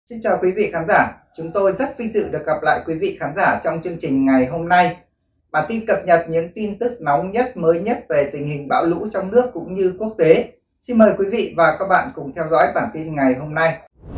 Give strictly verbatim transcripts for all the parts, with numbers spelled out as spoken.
Xin chào quý vị khán giả, chúng tôi rất vinh dự được gặp lại quý vị khán giả trong chương trình ngày hôm nay. Bản tin cập nhật những tin tức nóng nhất, mới nhất về tình hình bão lũ trong nước cũng như quốc tế. Xin mời quý vị và các bạn cùng theo dõi bản tin ngày hôm nay.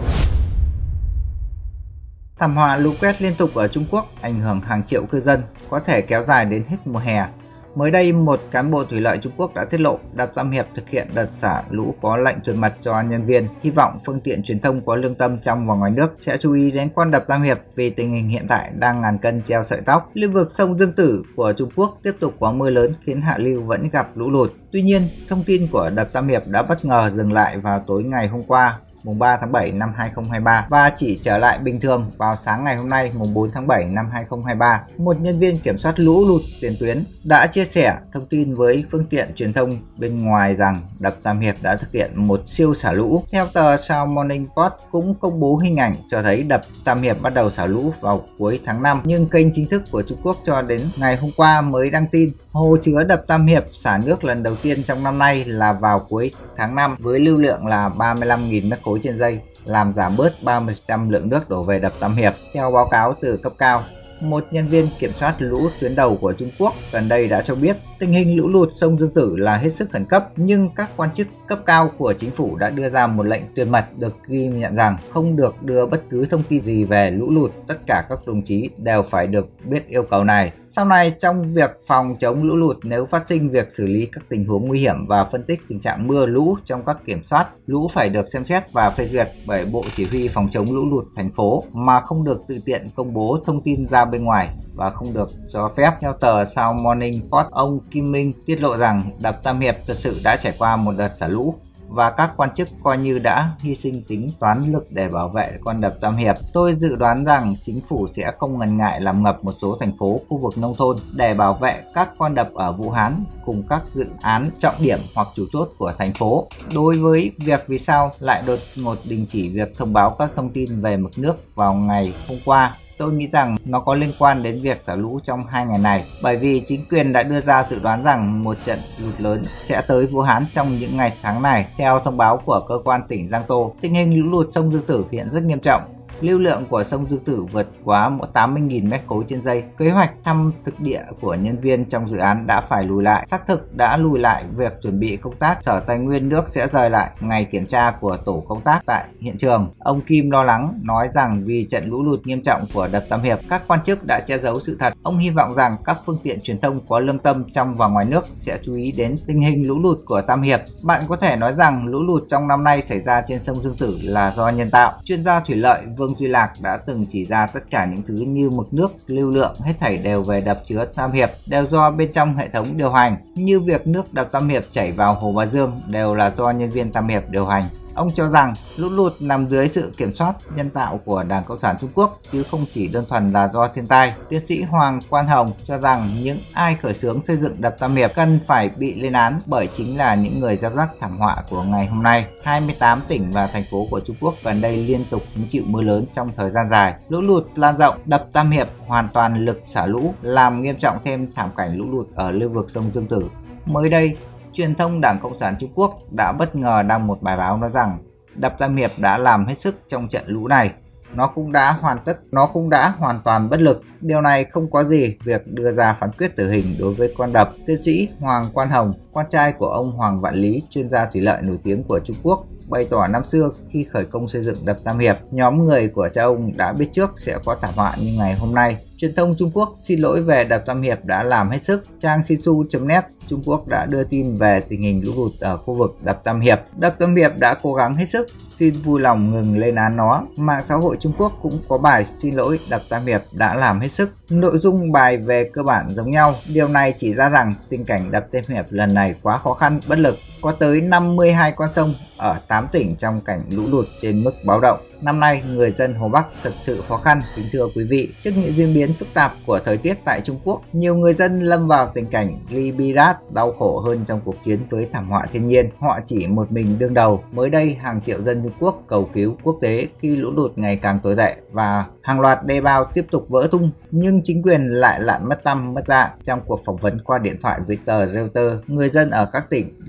Thảm họa lũ quét liên tục ở Trung Quốc ảnh hưởng hàng triệu cư dân, có thể kéo dài đến hết mùa hè. Mới đây, một cán bộ thủy lợi Trung Quốc đã tiết lộ đập Tam Hiệp thực hiện đợt xả lũ có lệnh tuyệt mật cho nhân viên. Hy vọng phương tiện truyền thông có lương tâm trong và ngoài nước sẽ chú ý đến con đập Tam Hiệp vì tình hình hiện tại đang ngàn cân treo sợi tóc. Lưu vực sông Dương Tử của Trung Quốc tiếp tục có mưa lớn khiến hạ lưu vẫn gặp lũ lụt. Tuy nhiên, thông tin của đập Tam Hiệp đã bất ngờ dừng lại vào tối ngày hôm qua, mùng ba tháng bảy năm hai nghìn không trăm hai mươi ba và chỉ trở lại bình thường vào sáng ngày hôm nay mùng bốn tháng bảy năm hai nghìn không trăm hai mươi ba. Một nhân viên kiểm soát lũ lụt tiền tuyến đã chia sẻ thông tin với phương tiện truyền thông bên ngoài rằng đập Tam Hiệp đã thực hiện một siêu xả lũ. Theo tờ South Morning Post cũng công bố hình ảnh cho thấy đập Tam Hiệp bắt đầu xả lũ vào cuối tháng năm, nhưng kênh chính thức của Trung Quốc cho đến ngày hôm qua mới đăng tin hồ chứa đập Tam Hiệp xả nước lần đầu tiên trong năm nay là vào cuối tháng năm với lưu lượng là ba mươi lăm nghìn mét khối trên giây, làm giảm bớt ba mươi phần trăm lượng nước đổ về đập Tam Hiệp. Theo báo cáo từ cấp cao, một nhân viên kiểm soát lũ tuyến đầu của Trung Quốc gần đây đã cho biết tình hình lũ lụt sông Dương Tử là hết sức khẩn cấp, nhưng các quan chức cấp cao của chính phủ đã đưa ra một lệnh tuyệt mật được ghi nhận rằng không được đưa bất cứ thông tin gì về lũ lụt. Tất cả các đồng chí đều phải được biết yêu cầu này. Sau này, trong việc phòng chống lũ lụt, nếu phát sinh việc xử lý các tình huống nguy hiểm và phân tích tình trạng mưa lũ trong các kiểm soát lũ phải được xem xét và phê duyệt bởi Bộ Chỉ huy phòng chống lũ lụt thành phố, mà không được tự tiện công bố thông tin ra bên ngoài và không được cho phép. Theo tờ South Morning Post, ông Kim Minh tiết lộ rằng đập Tam Hiệp thật sự đã trải qua một đợt xả lũ và các quan chức coi như đã hy sinh tính toán lực để bảo vệ con đập Tam Hiệp. Tôi dự đoán rằng chính phủ sẽ không ngần ngại làm ngập một số thành phố, khu vực nông thôn để bảo vệ các con đập ở Vũ Hán cùng các dự án trọng điểm hoặc chủ chốt của thành phố. Đối với việc vì sao lại đột ngột đình chỉ việc thông báo các thông tin về mực nước vào ngày hôm qua, tôi nghĩ rằng nó có liên quan đến việc xả lũ trong hai ngày này, bởi vì chính quyền đã đưa ra dự đoán rằng một trận lụt lớn sẽ tới Vũ Hán trong những ngày tháng này. Theo thông báo của cơ quan tỉnh Giang Tô, tình hình lũ lụt sông Dương Tử hiện rất nghiêm trọng. Lưu lượng của sông Dương Tử vượt quá tám mươi nghìn mét khối trên giây. Kế hoạch thăm thực địa của nhân viên trong dự án đã phải lùi lại. Xác thực đã lùi lại việc chuẩn bị công tác. Sở Tài nguyên nước sẽ rời lại ngày kiểm tra của tổ công tác tại hiện trường. Ông Kim lo lắng nói rằng vì trận lũ lụt nghiêm trọng của đập Tam Hiệp, các quan chức đã che giấu sự thật. Ông hy vọng rằng các phương tiện truyền thông có lương tâm trong và ngoài nước sẽ chú ý đến tình hình lũ lụt của Tam Hiệp. Bạn có thể nói rằng lũ lụt trong năm nay xảy ra trên sông Dương Tử là do nhân tạo. Chuyên gia thủy lợi Vương Duy Lạc đã từng chỉ ra tất cả những thứ như mực nước, lưu lượng, hết thảy đều về đập chứa Tam Hiệp đều do bên trong hệ thống điều hành, như việc nước đập Tam Hiệp chảy vào hồ Ba Dương đều là do nhân viên Tam Hiệp điều hành. Ông cho rằng lũ lụt nằm dưới sự kiểm soát nhân tạo của Đảng Cộng sản Trung Quốc chứ không chỉ đơn thuần là do thiên tai. Tiến sĩ Hoàng Quan Hồng cho rằng những ai khởi xướng xây dựng đập Tam Hiệp cần phải bị lên án bởi chính là những người gieo rắc thảm họa của ngày hôm nay. hai mươi tám tỉnh và thành phố của Trung Quốc gần đây liên tục hứng chịu mưa lớn trong thời gian dài. Lũ lụt lan rộng, đập Tam Hiệp hoàn toàn lực xả lũ, làm nghiêm trọng thêm thảm cảnh lũ lụt ở lưu vực sông Dương Tử. Mới đây, truyền thông Đảng Cộng sản Trung Quốc đã bất ngờ đăng một bài báo nói rằng đập Tam Hiệp đã làm hết sức trong trận lũ này. Nó cũng đã hoàn tất, nó cũng đã hoàn toàn bất lực. Điều này không có gì việc đưa ra phán quyết tử hình đối với con đập. Tiến sĩ Hoàng Quan Hồng, con trai của ông Hoàng Vạn Lý, chuyên gia thủy lợi nổi tiếng của Trung Quốc, bày tỏ năm xưa khi khởi công xây dựng đập Tam Hiệp, nhóm người của cha ông đã biết trước sẽ có thảm họa như ngày hôm nay. Truyền thông Trung Quốc xin lỗi về đập Tam Hiệp đã làm hết sức. Trang Sisu chấm net Trung Quốc đã đưa tin về tình hình lũ lụt ở khu vực đập Tam Hiệp. Đập Tam Hiệp đã cố gắng hết sức, xin vui lòng ngừng lên án nó. Mạng xã hội Trung Quốc cũng có bài xin lỗi đập Tam Hiệp đã làm hết sức. Nội dung bài về cơ bản giống nhau. Điều này chỉ ra rằng tình cảnh đập Tam Hiệp lần này quá khó khăn, bất lực. Có tới năm mươi hai con sông ở tám tỉnh trong cảnh lũ lụt trên mức báo động. Năm nay, người dân Hồ Bắc thật sự khó khăn, kính thưa quý vị. Trước những diễn biến phức tạp của thời tiết tại Trung Quốc, nhiều người dân lâm vào tình cảnh ly bi đát, đau khổ hơn trong cuộc chiến với thảm họa thiên nhiên. Họ chỉ một mình đương đầu. Mới đây, hàng triệu dân Trung Quốc cầu cứu quốc tế khi lũ lụt ngày càng tồi tệ và hàng loạt đê bao tiếp tục vỡ tung, nhưng chính quyền lại lặn mất tăm mất dạng. Trong cuộc phỏng vấn qua điện thoại với tờ Reuters, người dân ở các tỉnh lũ lụt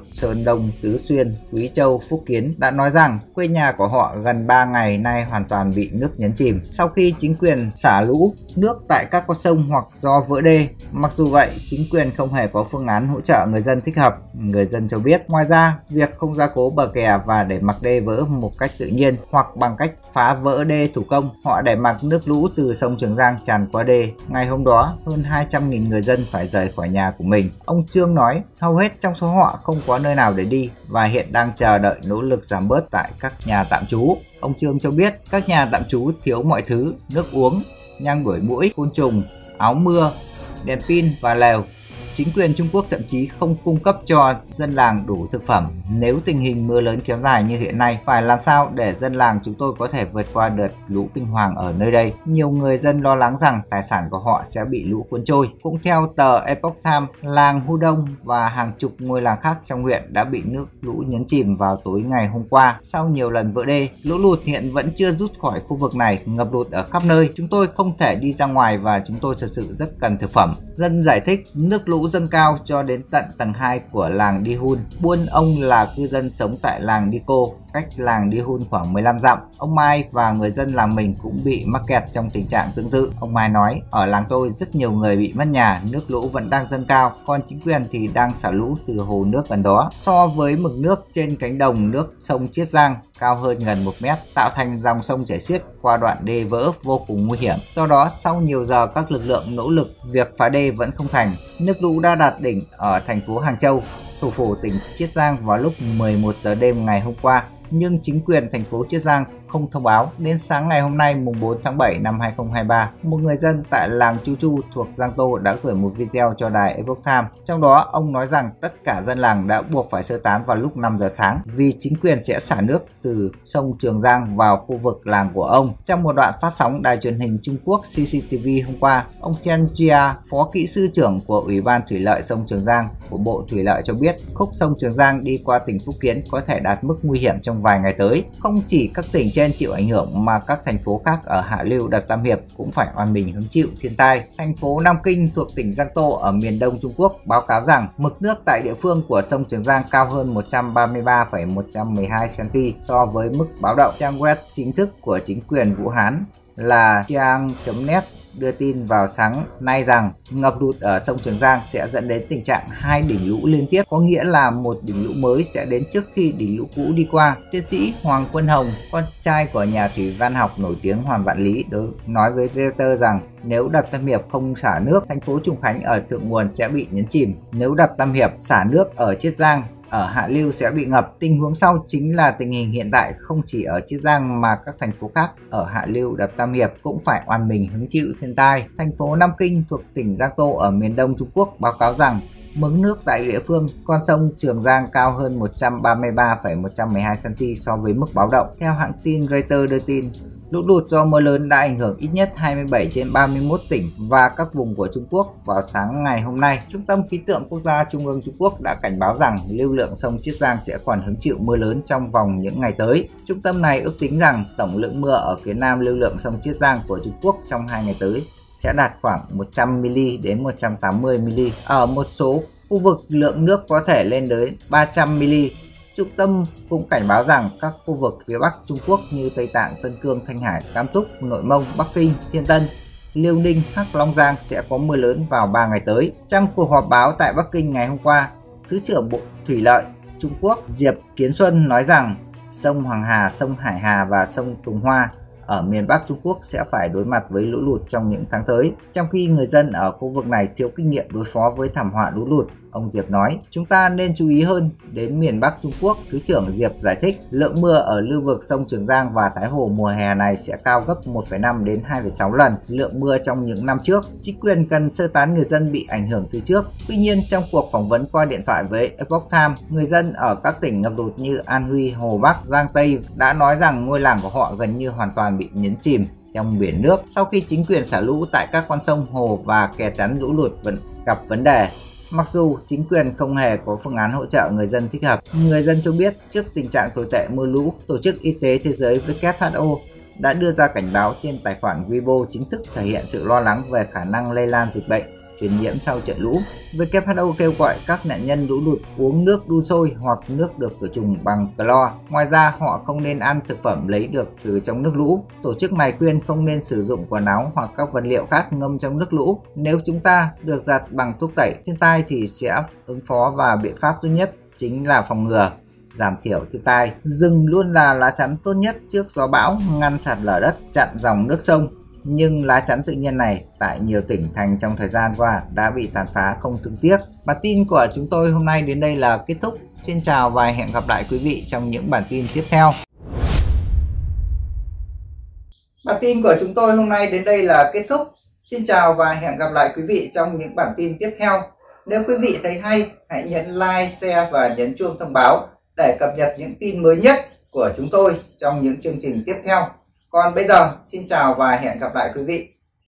Sơn Đông, Tứ Xuyên, Quý Châu, Phúc Kiến đã nói rằng quê nhà của họ gần ba ngày nay hoàn toàn bị nước nhấn chìm sau khi chính quyền xả lũ nước tại các con sông hoặc do vỡ đê. Mặc dù vậy, chính quyền không hề có phương án hỗ trợ người dân thích hợp, người dân cho biết. Ngoài ra, việc không gia cố bờ kè và để mặc đê vỡ một cách tự nhiên hoặc bằng cách phá vỡ đê thủ công, họ để mặc nước lũ từ sông Trường Giang tràn qua đê. Ngày hôm đó, hơn hai trăm nghìn người dân phải rời khỏi nhà của mình. Ông Trương nói, hầu hết trong số họ không có nơi nào để đi và hiện đang chờ đợi nỗ lực giảm bớt tại các nhà tạm trú. Ông Trương cho biết các nhà tạm trú thiếu mọi thứ, nước uống, nhang đuổi muỗi, côn trùng, áo mưa, đèn pin và lều. Chính quyền Trung Quốc thậm chí không cung cấp cho dân làng đủ thực phẩm. Nếu tình hình mưa lớn kéo dài như hiện nay, phải làm sao để dân làng chúng tôi có thể vượt qua đợt lũ kinh hoàng ở nơi đây? Nhiều người dân lo lắng rằng tài sản của họ sẽ bị lũ cuốn trôi. Cũng theo tờ Epoch Times, làng Hu Đông và hàng chục ngôi làng khác trong huyện đã bị nước lũ nhấn chìm vào tối ngày hôm qua. Sau nhiều lần vỡ đê, lũ lụt hiện vẫn chưa rút khỏi khu vực này, ngập lụt ở khắp nơi. Chúng tôi không thể đi ra ngoài và chúng tôi thực sự rất cần thực phẩm. Dân giải thích nước lũ dâng cao cho đến tận tầng hai của làng Đi Hun. Buôn ông là cư dân sống tại làng Đi Cô, cách làng Đi Hun khoảng mười lăm dặm. Ông Mai và người dân làng mình cũng bị mắc kẹt trong tình trạng tương tự. Ông Mai nói, ở làng tôi rất nhiều người bị mất nhà, nước lũ vẫn đang dâng cao, còn chính quyền thì đang xả lũ từ hồ nước gần đó. So với mực nước trên cánh đồng nước sông Chiết Giang cao hơn gần một mét, tạo thành dòng sông chảy xiết qua đoạn đê vỡ vô cùng nguy hiểm. Do đó, sau nhiều giờ các lực lượng nỗ lực, việc phá đê vẫn không thành. Nước lũ đã đạt đỉnh ở thành phố Hàng Châu, thủ phủ tỉnh Chiết Giang vào lúc mười một giờ đêm ngày hôm qua, nhưng chính quyền thành phố Chiết Giang không thông báo. Đến sáng ngày hôm nay mùng bốn tháng bảy năm hai nghìn không trăm hai mươi ba, một người dân tại làng Chu Chu thuộc Giang Tô đã gửi một video cho đài Epoch Times. Trong đó, ông nói rằng tất cả dân làng đã buộc phải sơ tán vào lúc năm giờ sáng vì chính quyền sẽ xả nước từ sông Trường Giang vào khu vực làng của ông. Trong một đoạn phát sóng đài truyền hình Trung Quốc xê xê tê vê hôm qua, ông Chen Jia, phó kỹ sư trưởng của Ủy ban Thủy lợi sông Trường Giang của Bộ Thủy lợi cho biết, khúc sông Trường Giang đi qua tỉnh Phúc Kiến có thể đạt mức nguy hiểm trong vài ngày tới. Không chỉ các tỉnh trên chịu ảnh hưởng mà các thành phố khác ở hạ lưu đập Tam Hiệp cũng phải oan mình hứng chịu thiên tai. Thành phố Nam Kinh thuộc tỉnh Giang Tô ở miền đông Trung Quốc báo cáo rằng mực nước tại địa phương của sông Trường Giang cao hơn một trăm ba mươi ba phẩy một trăm mười hai xăng-ti-mét so với mức báo động. Trang web chính thức của chính quyền Vũ Hán là Chiang chấm net đưa tin vào sáng nay rằng ngập lụt ở sông Trường Giang sẽ dẫn đến tình trạng hai đỉnh lũ liên tiếp, có nghĩa là một đỉnh lũ mới sẽ đến trước khi đỉnh lũ cũ đi qua. Tiến sĩ Hoàng Quân Hồng, con trai của nhà thủy văn học nổi tiếng Hoàng Vạn Lý, nói với Reuters rằng nếu đập Tam Hiệp không xả nước, thành phố Trùng Khánh ở thượng nguồn sẽ bị nhấn chìm. Nếu đập Tam Hiệp xả nước ở Chiết Giang, ở hạ lưu sẽ bị ngập. Tình huống sau chính là tình hình hiện tại không chỉ ở Chiết Giang mà các thành phố khác ở hạ lưu đập Tam Hiệp cũng phải oan mình hứng chịu thiên tai. Thành phố Nam Kinh thuộc tỉnh Giang Tô ở miền đông Trung Quốc báo cáo rằng mực nước tại địa phương con sông Trường Giang cao hơn một trăm ba mươi ba phẩy một trăm mười hai xăng-ti-mét so với mức báo động. Theo hãng tin Reuters đưa tin, lũ lụt do mưa lớn đã ảnh hưởng ít nhất hai mươi bảy trên ba mươi mốt tỉnh và các vùng của Trung Quốc vào sáng ngày hôm nay. Trung tâm Khí tượng Quốc gia Trung ương Trung Quốc đã cảnh báo rằng lưu lượng sông Chiết Giang sẽ còn hứng chịu mưa lớn trong vòng những ngày tới. Trung tâm này ước tính rằng tổng lượng mưa ở phía nam lưu lượng sông Chiết Giang của Trung Quốc trong hai ngày tới sẽ đạt khoảng một trăm mi-li-mét đến một trăm tám mươi mi-li-mét. Ở một số khu vực lượng nước có thể lên tới ba trăm mi-li-mét. Trung tâm cũng cảnh báo rằng các khu vực phía Bắc Trung Quốc như Tây Tạng, Tân Cương, Thanh Hải, Cam Túc, Nội Mông, Bắc Kinh, Thiên Tân, Liêu Ninh, Hắc Long Giang sẽ có mưa lớn vào ba ngày tới. Trong cuộc họp báo tại Bắc Kinh ngày hôm qua, Thứ trưởng Bộ Thủy lợi Trung Quốc Diệp Kiến Xuân nói rằng sông Hoàng Hà, sông Hải Hà và sông Tùng Hoa ở miền Bắc Trung Quốc sẽ phải đối mặt với lũ lụt trong những tháng tới, trong khi người dân ở khu vực này thiếu kinh nghiệm đối phó với thảm họa lũ lụt. Ông Diệp nói, chúng ta nên chú ý hơn đến miền Bắc Trung Quốc. Thứ trưởng Diệp giải thích, lượng mưa ở lưu vực sông Trường Giang và Thái Hồ mùa hè này sẽ cao gấp một phẩy năm đến hai phẩy sáu lần lượng mưa trong những năm trước. Chính quyền cần sơ tán người dân bị ảnh hưởng từ trước. Tuy nhiên, trong cuộc phỏng vấn qua điện thoại với Epoch Times, người dân ở các tỉnh ngập lụt như An Huy, Hồ Bắc, Giang Tây đã nói rằng ngôi làng của họ gần như hoàn toàn bị nhấn chìm trong biển nước sau khi chính quyền xả lũ tại các con sông, hồ và kè chắn lũ lụt vẫn gặp vấn đề. Mặc dù chính quyền không hề có phương án hỗ trợ người dân thích hợp, người dân cho biết trước tình trạng tồi tệ mưa lũ, Tổ chức Y tế Thế giới W H O đã đưa ra cảnh báo trên tài khoản Weibo chính thức thể hiện sự lo lắng về khả năng lây lan dịch bệnh truyền nhiễm sau trận lũ. vê kép hát o kêu gọi các nạn nhân lũ lụt uống nước đun sôi hoặc nước được khử trùng bằng clo. Ngoài ra, họ không nên ăn thực phẩm lấy được từ trong nước lũ. Tổ chức này khuyên không nên sử dụng quần áo hoặc các vật liệu khác ngâm trong nước lũ. Nếu chúng ta được giặt bằng thuốc tẩy thiên tai thì sẽ ứng phó, và biện pháp tốt nhất chính là phòng ngừa, giảm thiểu thiên tai. Rừng luôn là lá chắn tốt nhất trước gió bão, ngăn sạt lở đất, chặn dòng nước sông. Nhưng lá chắn tự nhiên này tại nhiều tỉnh thành trong thời gian qua đã bị tàn phá không thương tiếc. Bản tin của chúng tôi hôm nay đến đây là kết thúc. Xin chào và hẹn gặp lại quý vị trong những bản tin tiếp theo. Bản tin của chúng tôi hôm nay đến đây là kết thúc. Xin chào và hẹn gặp lại quý vị trong những bản tin tiếp theo. Nếu quý vị thấy hay, hãy nhấn like, share và nhấn chuông thông báo để cập nhật những tin mới nhất của chúng tôi trong những chương trình tiếp theo. Còn bây giờ, xin chào và hẹn gặp lại quý vị.